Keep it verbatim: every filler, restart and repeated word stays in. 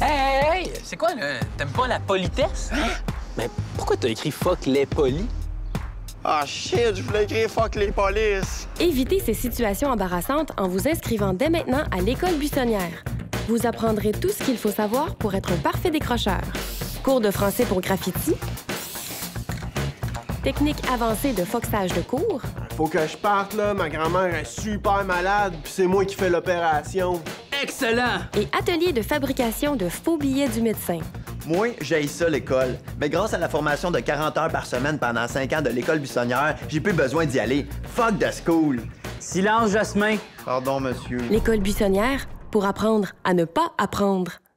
Hey, hey, c'est quoi, là? T'aimes pas la politesse? Hein? Mais pourquoi t'as écrit « fuck les polis » ? Ah, shit, je voulais écrire « fuck les polices ». Évitez ces situations embarrassantes en vous inscrivant dès maintenant à l'École buissonnière. Vous apprendrez tout ce qu'il faut savoir pour être un parfait décrocheur. Cours de français pour graffiti, technique avancée de foxage de cours. Faut que je parte, là. Ma grand-mère est super malade, puis c'est moi qui fais l'opération. Excellent! Et atelier de fabrication de faux billets du médecin. Moi, j'haïs ça, l'école. Mais grâce à la formation de quarante heures par semaine pendant cinq ans de l'école buissonnière, j'ai plus besoin d'y aller. Fuck the school! Silence, Jasmin. Pardon, monsieur. L'École buissonnière, pour apprendre à ne pas apprendre.